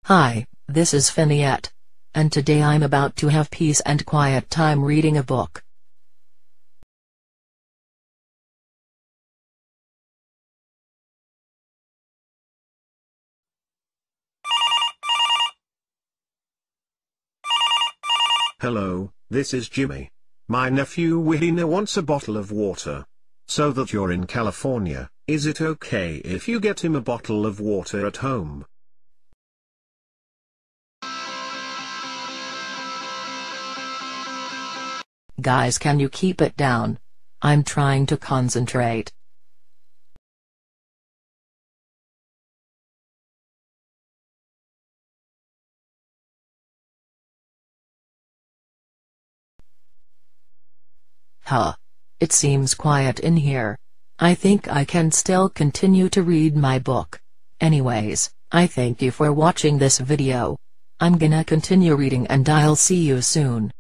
Hi, this is Finiette. And today I'm about to have peace and quiet time reading a book. Hello, this is Jimmy. My nephew Wihina wants a bottle of water. So that you're in California, is it okay if you get him a bottle of water at home? Guys, can you keep it down? I'm trying to concentrate. It seems quiet in here. I think I can still continue to read my book. Anyways, I thank you for watching this video. I'm gonna continue reading and I'll see you soon.